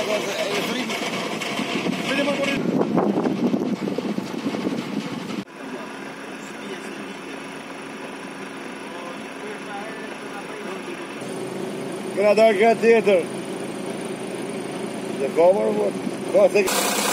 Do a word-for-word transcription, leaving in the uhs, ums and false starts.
je vriend. Vind je maar voor in. Ga daar gaat theater. De kamer wordt. Wat zeg